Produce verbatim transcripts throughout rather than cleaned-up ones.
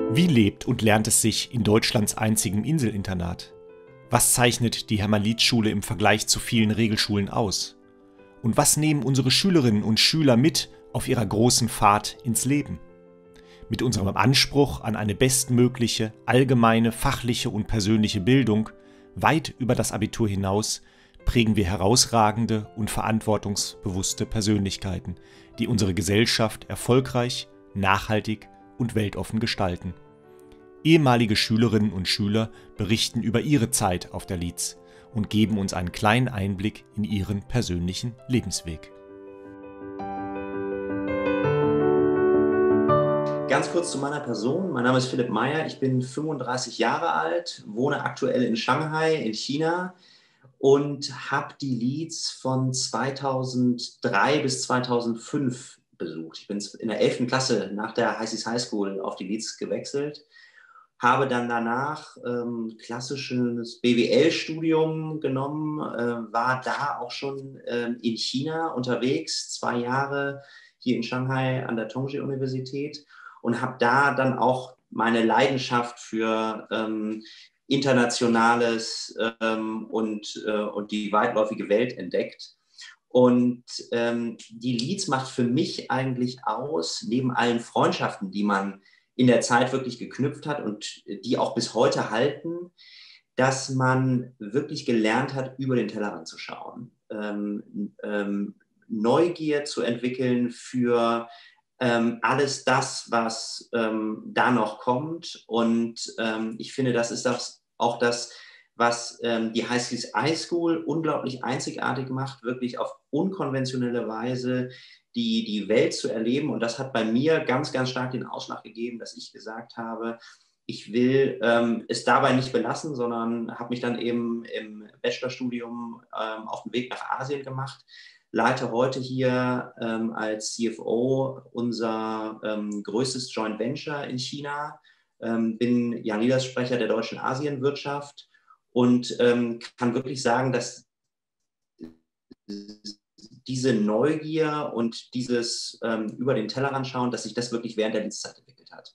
Wie lebt und lernt es sich in Deutschlands einzigem Inselinternat? Was zeichnet die Hermann-Lietz-Schule im Vergleich zu vielen Regelschulen aus? Und was nehmen unsere Schülerinnen und Schüler mit auf ihrer großen Fahrt ins Leben? Mit unserem Anspruch an eine bestmögliche, allgemeine, fachliche und persönliche Bildung, weit über das Abitur hinaus, prägen wir herausragende und verantwortungsbewusste Persönlichkeiten, die unsere Gesellschaft erfolgreich, nachhaltig und weltoffen gestalten. Ehemalige Schülerinnen und Schüler berichten über ihre Zeit auf der Lietz und geben uns einen kleinen Einblick in ihren persönlichen Lebensweg. Ganz kurz zu meiner Person. Mein Name ist Philipp Meyer. Ich bin fünfunddreißig Jahre alt, wohne aktuell in Shanghai in China und habe die Lietz von zweitausenddrei bis zweitausendfünf besucht. Ich bin in der elften Klasse nach der Heißis High School auf die Lietz gewechselt, habe dann danach ähm, klassisches B W L-Studium genommen, äh, war da auch schon äh, in China unterwegs, zwei Jahre hier in Shanghai an der Tongji-Universität und habe da dann auch meine Leidenschaft für ähm, Internationales ähm, und, äh, und die weitläufige Welt entdeckt. Und ähm, die Lietz macht für mich eigentlich aus, neben allen Freundschaften, die man in der Zeit wirklich geknüpft hat und die auch bis heute halten, dass man wirklich gelernt hat, über den Tellerrand zu schauen, ähm, ähm, Neugier zu entwickeln für ähm, alles das, was ähm, da noch kommt. Und ähm, ich finde, das ist das, auch das, was ähm, die Heißis High School unglaublich einzigartig macht, wirklich auf unkonventionelle Weise die, die Welt zu erleben. Und das hat bei mir ganz, ganz stark den Ausschlag gegeben, dass ich gesagt habe, ich will ähm, es dabei nicht belassen, sondern habe mich dann eben im Bachelorstudium ähm, auf den Weg nach Asien gemacht, leite heute hier ähm, als C F O unser ähm, größtes Joint Venture in China, ähm, bin ja Leadersprecher der deutschen Asienwirtschaft und ähm, kann wirklich sagen, dass diese Neugier und dieses ähm, über den Tellerrand schauen, dass sich das wirklich während der Dienstzeit entwickelt hat.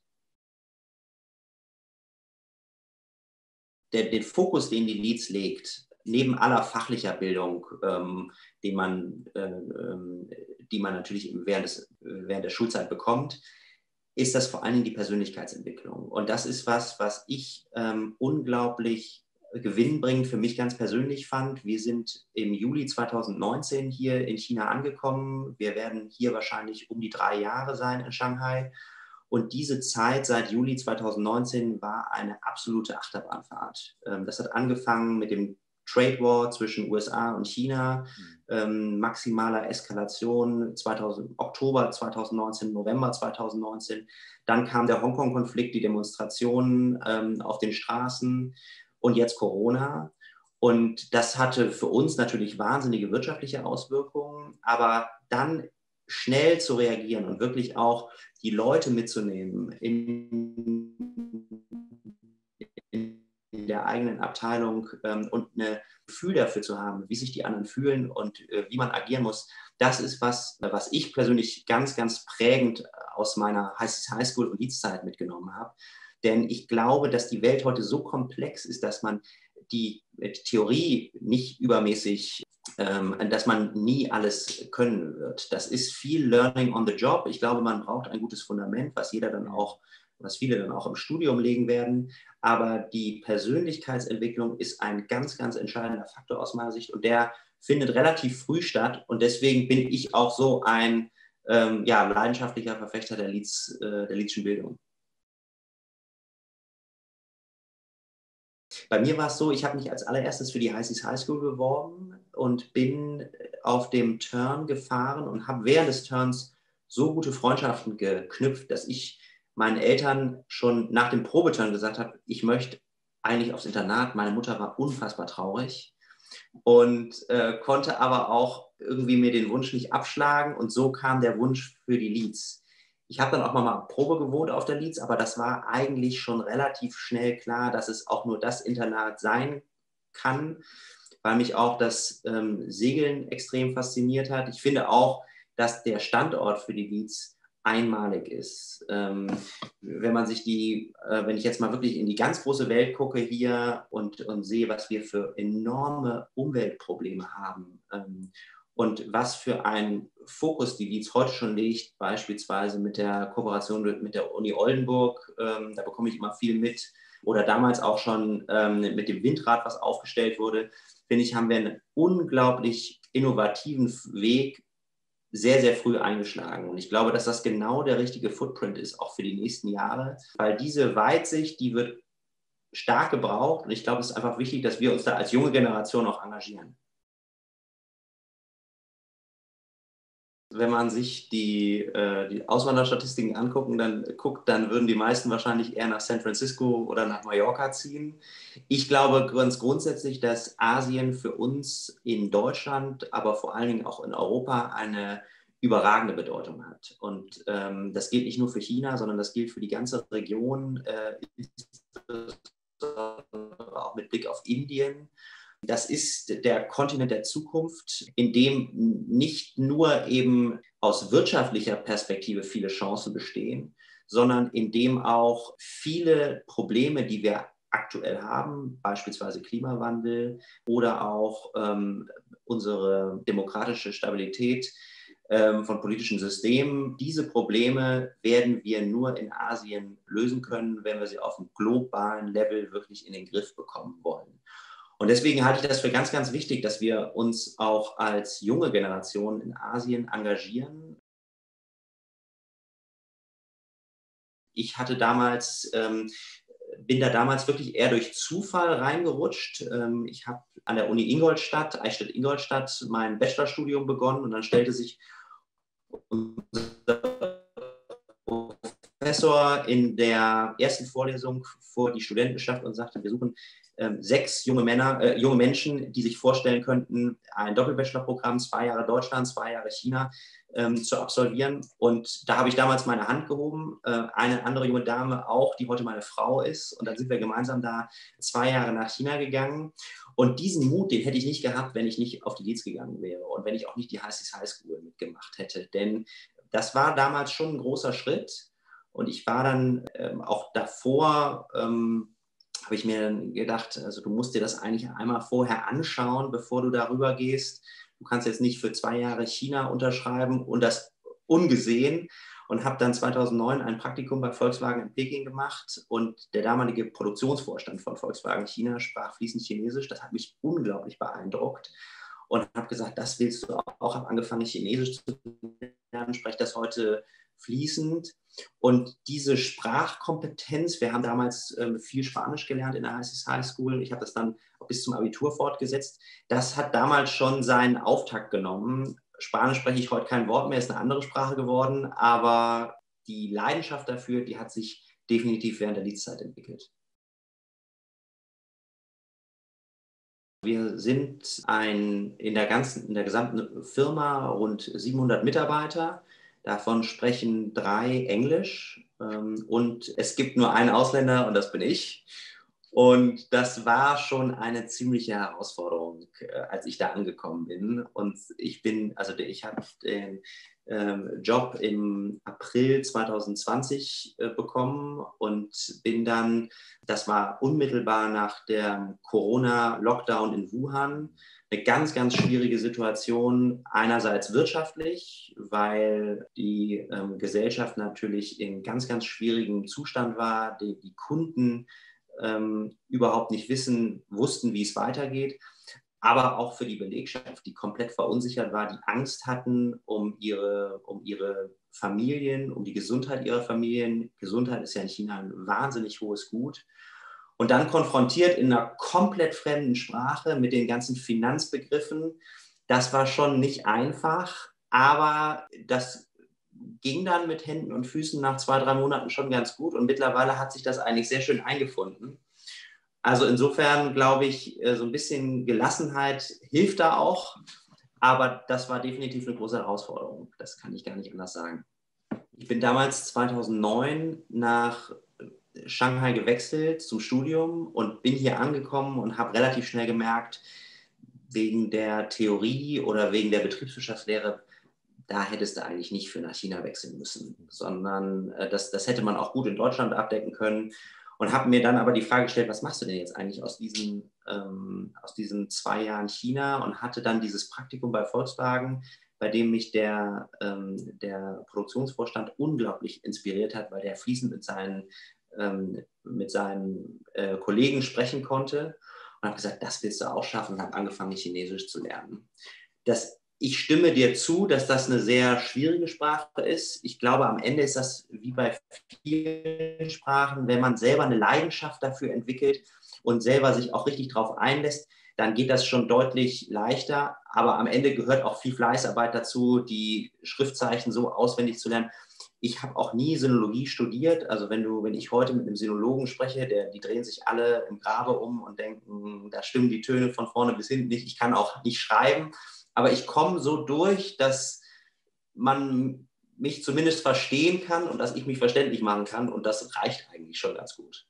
Der, den Fokus, den die Lietz legt, neben aller fachlicher Bildung, ähm, den man, äh, ähm, die man natürlich während, des, während der Schulzeit bekommt, ist das vor allen Dingen die Persönlichkeitsentwicklung. Und das ist was, was ich ähm, unglaublich gewinnbringend für mich ganz persönlich fand. Wir sind im Juli zweitausendneunzehn hier in China angekommen. Wir werden hier wahrscheinlich um die drei Jahre sein in Shanghai. Und diese Zeit seit Juli zweitausendneunzehn war eine absolute Achterbahnfahrt. Das hat angefangen mit dem Trade War zwischen U S A und China, ähm, maximaler Eskalation zweitausend, Oktober zweitausendneunzehn, November zweitausendneunzehn. Dann kam der Hongkong-Konflikt, die Demonstrationen ähm, auf den Straßen und jetzt Corona. Und das hatte für uns natürlich wahnsinnige wirtschaftliche Auswirkungen, aber dann schnell zu reagieren und wirklich auch die Leute mitzunehmen in, in in der eigenen Abteilung ähm, und ein Gefühl dafür zu haben, wie sich die anderen fühlen und äh, wie man agieren muss, das ist was, was ich persönlich ganz, ganz prägend aus meiner Heißis High School und Lietz-Zeit mitgenommen habe. Denn ich glaube, dass die Welt heute so komplex ist, dass man die Theorie nicht übermäßig, ähm, dass man nie alles können wird. Das ist viel Learning on the Job. Ich glaube, man braucht ein gutes Fundament, was jeder dann auch was viele dann auch im Studium legen werden. Aber die Persönlichkeitsentwicklung ist ein ganz, ganz entscheidender Faktor aus meiner Sicht und der findet relativ früh statt und deswegen bin ich auch so ein ähm, ja, leidenschaftlicher Verfechter der, Lietz, äh, der Lietzschen Bildung. Bei mir war es so, ich habe mich als allererstes für die Heißis High School beworben und bin auf dem Turn gefahren und habe während des Turns so gute Freundschaften geknüpft, dass ich meinen Eltern schon nach dem Probeturn gesagt habe, ich möchte eigentlich aufs Internat. Meine Mutter war unfassbar traurig und äh, konnte aber auch irgendwie mir den Wunsch nicht abschlagen und so kam der Wunsch für die Lietz. Ich habe dann auch mal Probe gewohnt auf der Lietz, aber das war eigentlich schon relativ schnell klar, dass es auch nur das Internat sein kann, weil mich auch das ähm, Segeln extrem fasziniert hat. Ich finde auch, dass der Standort für die Lietz einmalig ist. Ähm, wenn man sich die, äh, wenn ich jetzt mal wirklich in die ganz große Welt gucke hier und, und sehe, was wir für enorme Umweltprobleme haben ähm, und was für ein Fokus die Leeds heute schon legt, beispielsweise mit der Kooperation mit, mit der Uni Oldenburg, ähm, da bekomme ich immer viel mit, oder damals auch schon ähm, mit dem Windrad, was aufgestellt wurde, finde ich, haben wir einen unglaublich innovativen Weg sehr, sehr früh eingeschlagen. Und ich glaube, dass das genau der richtige Footprint ist, auch für die nächsten Jahre, weil diese Weitsicht, die wird stark gebraucht. Und ich glaube, es ist einfach wichtig, dass wir uns da als junge Generation auch engagieren. Wenn man sich die, äh, die Auswanderstatistiken angucken, dann guckt, dann würden die meisten wahrscheinlich eher nach San Francisco oder nach Mallorca ziehen. Ich glaube ganz grundsätzlich, dass Asien für uns in Deutschland, aber vor allen Dingen auch in Europa eine überragende Bedeutung hat. Und ähm, das gilt nicht nur für China, sondern das gilt für die ganze Region, äh, auch mit Blick auf Indien. Das ist der Kontinent der Zukunft, in dem nicht nur eben aus wirtschaftlicher Perspektive viele Chancen bestehen, sondern in dem auch viele Probleme, die wir aktuell haben, beispielsweise Klimawandel oder auch ähm, unsere demokratische Stabilität ähm, von politischen Systemen, diese Probleme werden wir nur in Asien lösen können, wenn wir sie auf einem globalen Level wirklich in den Griff bekommen wollen. Und deswegen halte ich das für ganz, ganz wichtig, dass wir uns auch als junge Generation in Asien engagieren. Ich hatte damals, ähm, bin da damals wirklich eher durch Zufall reingerutscht. Ähm, ich habe an der Uni Ingolstadt, Eichstätt-Ingolstadt, mein Bachelorstudium begonnen und dann stellte sich unser Professor in der ersten Vorlesung vor die Studentenschaft und sagte, wir suchen ähm, sechs junge Männer, äh, junge Menschen, die sich vorstellen könnten, ein Doppelbachelorprogramm, zwei Jahre Deutschland, zwei Jahre China ähm, zu absolvieren. Und da habe ich damals meine Hand gehoben, äh, eine andere junge Dame auch, die heute meine Frau ist. Und dann sind wir gemeinsam da zwei Jahre nach China gegangen. Und diesen Mut, den hätte ich nicht gehabt, wenn ich nicht auf die Leeds gegangen wäre und wenn ich auch nicht die High Seas High School mitgemacht hätte. Denn das war damals schon ein großer Schritt. Und ich war dann ähm, auch davor, ähm, habe ich mir dann gedacht, also du musst dir das eigentlich einmal vorher anschauen, bevor du darüber gehst. Du kannst jetzt nicht für zwei Jahre China unterschreiben und das ungesehen. Und habe dann zweitausendneun ein Praktikum bei Volkswagen in Peking gemacht. Und der damalige Produktionsvorstand von Volkswagen China sprach fließend Chinesisch. Das hat mich unglaublich beeindruckt. Und habe gesagt, das willst du auch. Ich habe angefangen, Chinesisch zu lernen, spreche das heute fließend. Und diese Sprachkompetenz, wir haben damals ähm, viel Spanisch gelernt in der High Seas High School, ich habe das dann auch bis zum Abitur fortgesetzt, das hat damals schon seinen Auftakt genommen. Spanisch spreche ich heute kein Wort mehr, ist eine andere Sprache geworden, aber die Leidenschaft dafür, die hat sich definitiv während der Leeds-Zeit entwickelt. Wir sind ein, in der ganzen, in der gesamten Firma rund siebenhundert Mitarbeiter. Davon sprechen drei Englisch ähm, und es gibt nur einen Ausländer und das bin ich. Und das war schon eine ziemliche Herausforderung, äh, als ich da angekommen bin. Und ich bin, also ich habe den ähm, Job im April zweitausendzwanzig äh, bekommen und bin dann, das war unmittelbar nach dem Corona-Lockdown in Wuhan, eine ganz, ganz schwierige Situation. Einerseits wirtschaftlich, weil die ähm, Gesellschaft natürlich in ganz, ganz schwierigem Zustand war, die, die Kunden ähm, überhaupt nicht wissen, wussten, wie es weitergeht, aber auch für die Belegschaft, die komplett verunsichert war, die Angst hatten um ihre, um ihre Familien, um die Gesundheit ihrer Familien. Gesundheit ist ja in China ein wahnsinnig hohes Gut. Und dann konfrontiert in einer komplett fremden Sprache mit den ganzen Finanzbegriffen, das war schon nicht einfach, aber das ging dann mit Händen und Füßen nach zwei, drei Monaten schon ganz gut und mittlerweile hat sich das eigentlich sehr schön eingefunden. Also insofern glaube ich, so ein bisschen Gelassenheit hilft da auch, aber das war definitiv eine große Herausforderung. Das kann ich gar nicht anders sagen. Ich bin damals zweitausendneun nach Shanghai gewechselt zum Studium und bin hier angekommen und habe relativ schnell gemerkt, wegen der Theorie oder wegen der Betriebswirtschaftslehre da hättest du eigentlich nicht für nach China wechseln müssen, sondern äh, das, das hätte man auch gut in Deutschland abdecken können. Und habe mir dann aber die Frage gestellt, was machst du denn jetzt eigentlich aus diesen, ähm, aus diesen zwei Jahren China, und hatte dann dieses Praktikum bei Volkswagen, bei dem mich der, ähm, der Produktionsvorstand unglaublich inspiriert hat, weil der fließend mit seinen, ähm, mit seinen äh, Kollegen sprechen konnte, und habe gesagt, das willst du auch schaffen, und habe angefangen, Chinesisch zu lernen. Das Ich stimme dir zu, dass das eine sehr schwierige Sprache ist. Ich glaube, am Ende ist das wie bei vielen Sprachen, wenn man selber eine Leidenschaft dafür entwickelt und selber sich auch richtig drauf einlässt, dann geht das schon deutlich leichter. Aber am Ende gehört auch viel Fleißarbeit dazu, die Schriftzeichen so auswendig zu lernen. Ich habe auch nie Sinologie studiert. Also wenn du, wenn ich heute mit einem Sinologen spreche, der, die drehen sich alle im Grabe um und denken, da stimmen die Töne von vorne bis hinten nicht. Ich kann auch nicht schreiben. Aber ich komme so durch, dass man mich zumindest verstehen kann und dass ich mich verständlich machen kann. Und das reicht eigentlich schon ganz gut.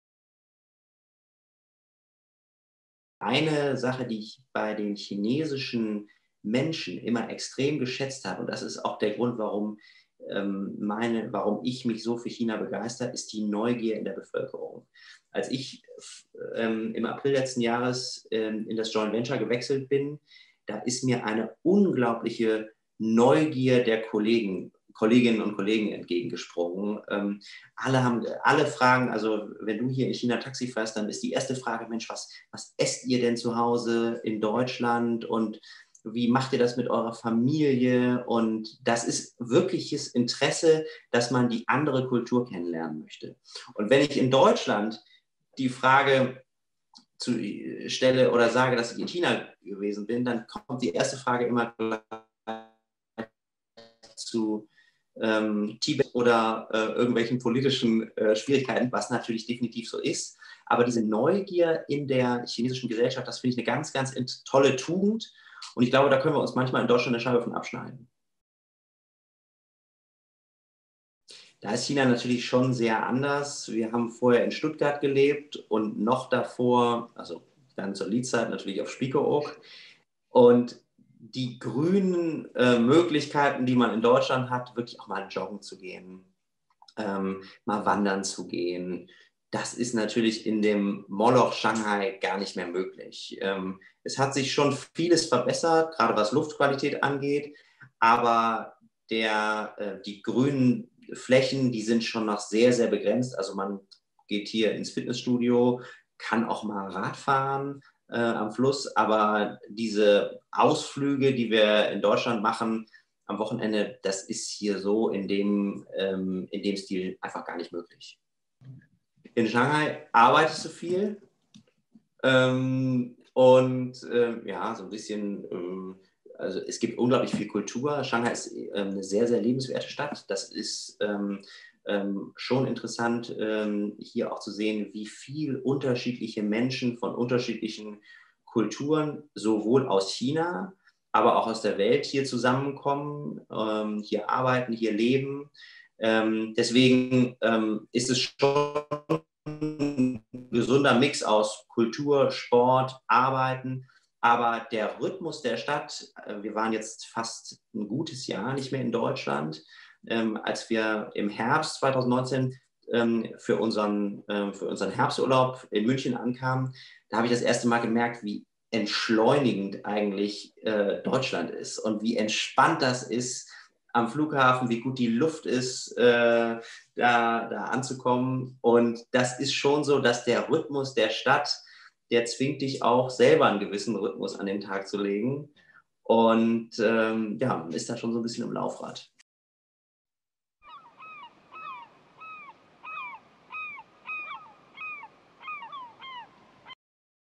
Eine Sache, die ich bei den chinesischen Menschen immer extrem geschätzt habe, und das ist auch der Grund, warum, ähm, meine, warum ich mich so für China begeister, ist die Neugier in der Bevölkerung. Als ich ähm, im April letzten Jahres ähm, in das Joint Venture gewechselt bin, da ist mir eine unglaubliche Neugier der Kollegen, Kolleginnen und Kollegen entgegengesprungen. Ähm, alle haben, alle fragen, also wenn du hier in China Taxi fährst, dann ist die erste Frage, Mensch, was, was esst ihr denn zu Hause in Deutschland und wie macht ihr das mit eurer Familie? Und das ist wirkliches Interesse, dass man die andere Kultur kennenlernen möchte. Und wenn ich in Deutschland die Frage zu stelle oder sage, dass ich in China gewesen bin, dann kommt die erste Frage immer zu ähm, Tibet oder äh, irgendwelchen politischen äh, Schwierigkeiten, was natürlich definitiv so ist. Aber diese Neugier in der chinesischen Gesellschaft, das finde ich eine ganz, ganz tolle Tugend. Und ich glaube, da können wir uns manchmal in Deutschland eine Scheibe von abschneiden. Da ist China natürlich schon sehr anders. Wir haben vorher in Stuttgart gelebt und noch davor, also dann zur Leadzeit natürlich auf Spiekeroog. Und die grünen äh, Möglichkeiten, die man in Deutschland hat, wirklich auch mal joggen zu gehen, ähm, mal wandern zu gehen, das ist natürlich in dem Moloch Shanghai gar nicht mehr möglich. Ähm, es hat sich schon vieles verbessert, gerade was Luftqualität angeht, aber der, äh, die grünen Flächen, die sind schon noch sehr, sehr begrenzt. Also man geht hier ins Fitnessstudio, kann auch mal Rad fahren äh, am Fluss, aber diese Ausflüge, die wir in Deutschland machen am Wochenende, das ist hier so in dem, ähm, in dem Stil einfach gar nicht möglich. In Shanghai arbeitest du viel ähm, und äh, ja, so ein bisschen, ähm, also es gibt unglaublich viel Kultur. Shanghai ist ähm, eine sehr, sehr lebenswerte Stadt. Das ist ähm, ähm, schon interessant, ähm, hier auch zu sehen, wie viel unterschiedliche Menschen von unterschiedlichen Kulturen, sowohl aus China, aber auch aus der Welt hier zusammenkommen, ähm, hier arbeiten, hier leben. Ähm, deswegen ähm, ist es schon ein gesunder Mix aus Kultur, Sport, Arbeiten. Aber der Rhythmus der Stadt, äh, wir waren jetzt fast ein gutes Jahr nicht mehr in Deutschland, ähm, als wir im Herbst zwanzig neunzehn ähm, für, unseren, äh, für unseren Herbsturlaub in München ankamen, da habe ich das erste Mal gemerkt, wie entschleunigend eigentlich äh, Deutschland ist und wie entspannt das ist am Flughafen, wie gut die Luft ist, äh, da, da anzukommen. Und das ist schon so, dass der Rhythmus der Stadt, der zwingt dich auch selber einen gewissen Rhythmus an den Tag zu legen. Und ähm, ja, man ist da schon so ein bisschen im Laufrad.